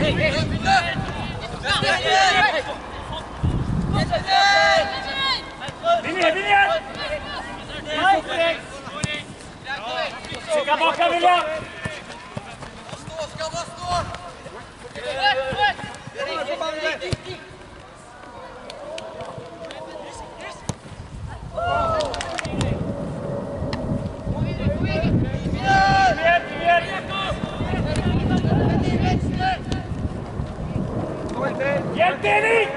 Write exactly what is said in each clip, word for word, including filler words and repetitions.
Vinn igjen, vinn igjen! Sikker bak her, Vilja! Stå, skal bare stå! Hjelp Erik!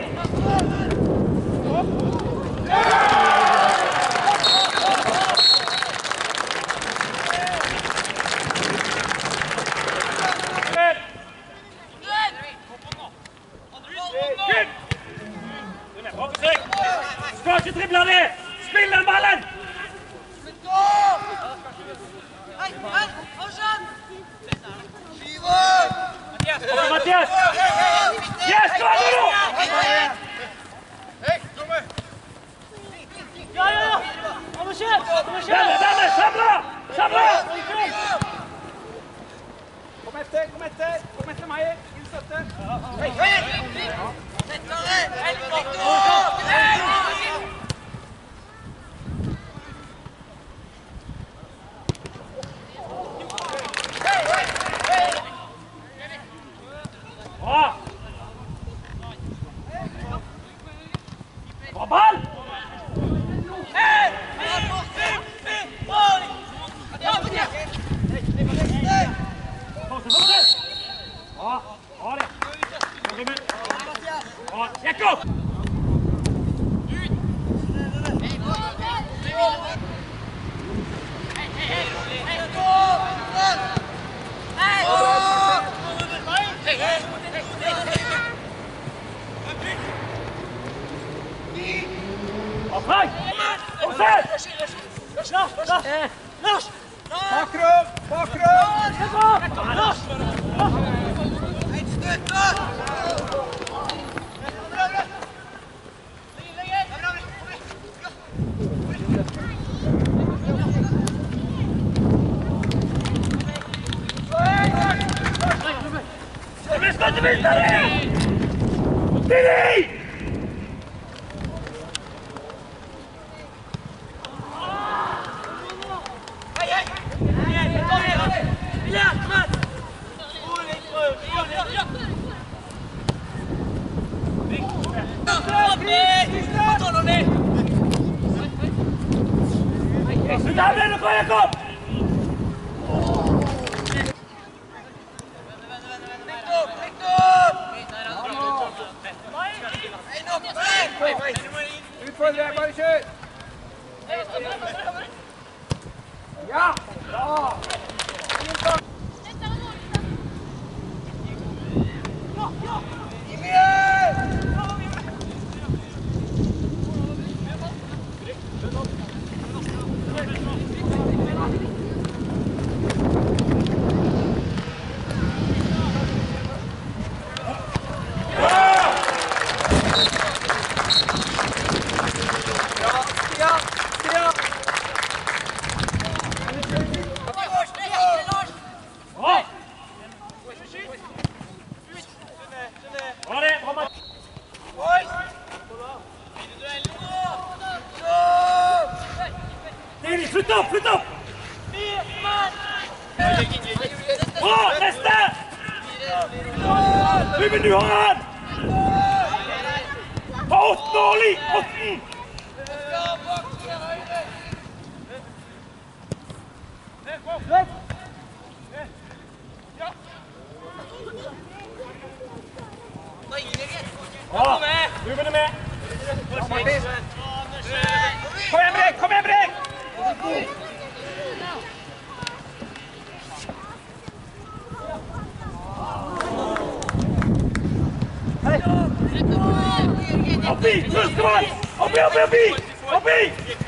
Skal ikke drible det! Spill den ballen! Kom Mathias! Yes, kom an nå! Ja, ja, ja! Kom og kjøp! Kom og kjøp! Denne, denne! Samla! Samla! Kom etter, kom etter! Kom etter meg! Inn støtte! Hei, hei! Tettere! Hei, Bra! Bra ball! Fortsett! Bra! Bra det! Bra! Jakob! Frank! Kom se! Lars! Lars! Bakrom! Bakrom! Lars! Ett støtte! Vi skal ikke vise det! Billy! Slutt av denne, Jakob! Utfordrer, bare kjør! Ja! Bra! Flytt opp, flytt opp! Bra, neste! Ruben, du har han! Ta åtten, Åli! Åtten! Bra, Ruben er med! Kom igjen, Brek! Kom igjen, Brek! Oppi! Trøskemann! Oppi, oppi, oppi! Oppi!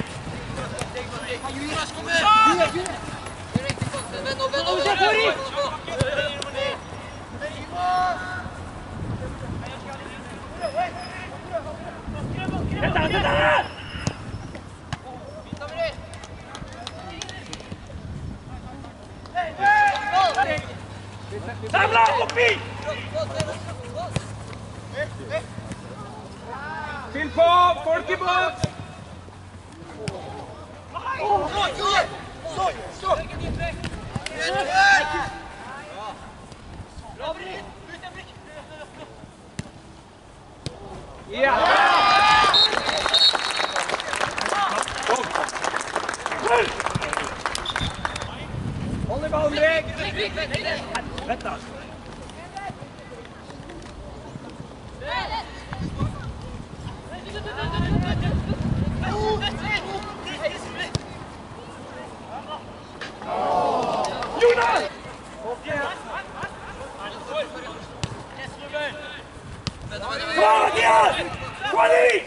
Jonas, kom her! Vend opp, vend opp, vend opp! Vent der, vent der! Samla, oppi! Fyll på! Folk i båt! Ja! Hold i ballen, Greg! Vent da. Jonas! Kom an, Mathias! Kom an dit!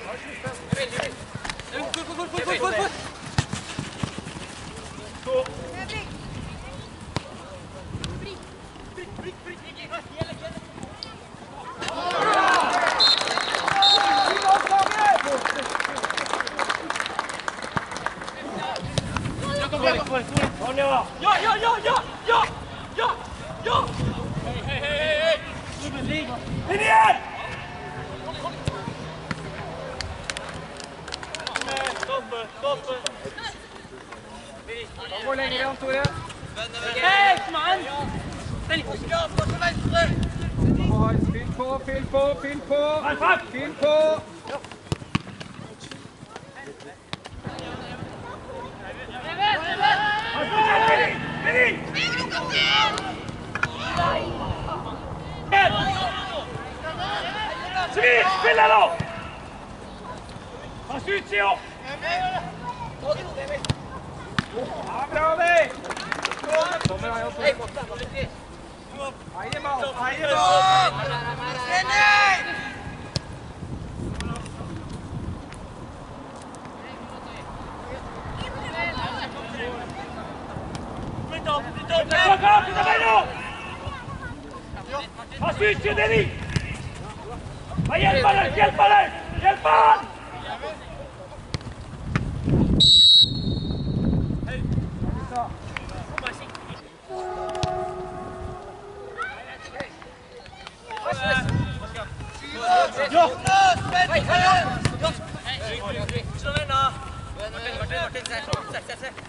Ja, ja, ja, ja, ja, ja, ja! Hei, hei, hei, hei! Inn igjen! Stopp, stopp! Gå lenger igjen, Tore. Hei, mann! Fyll på, fyll på, fyll på! Fyll på! Svir, spill her da! Pass ut, Sio! Ja, bra, vi! Kommer her opp. Eie ball, eie ball! Bak av, ut av beina! Pass ut, Sio, Denny! Hjelp han, hjelp han! Hjelp han! Ja! Slå den da! Martin, Martin, se, se, se, se.